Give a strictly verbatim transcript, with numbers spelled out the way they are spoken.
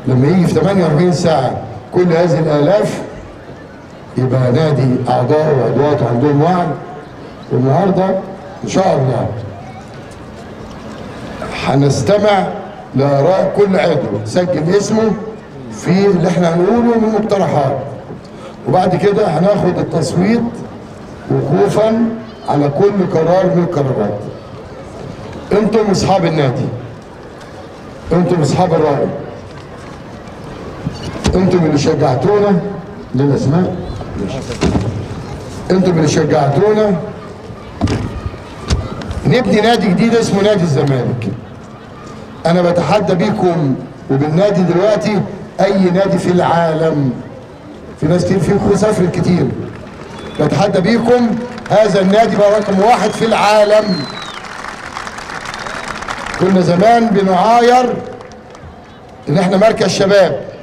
لما يجي في ثمانية وأربعين ساعة كل هذه الآلاف، يبقى نادي أعضاء وعضوات عندهم وعي. والنهارده إن شاء الله هنستمع لآراء كل عضو سجل اسمه في اللي احنا هنقوله من مقترحات، وبعد كده هناخد التصويت وقوفا على كل قرار من القرارات. انتم اصحاب النادي، انتم اصحاب الرأي، انتم اللي شجعتونا للاسماء، انتم اللي شجعتونا نبني نادي جديد اسمه نادي الزمالك. انا بتحدى بيكم وبالنادي دلوقتي اي نادي في العالم، في ناس كتير فيكم سافرت كتير، بتحدى بيكم هذا النادي بقى رقم واحد في العالم. كنا زمان بنعاير ان احنا مركز شباب،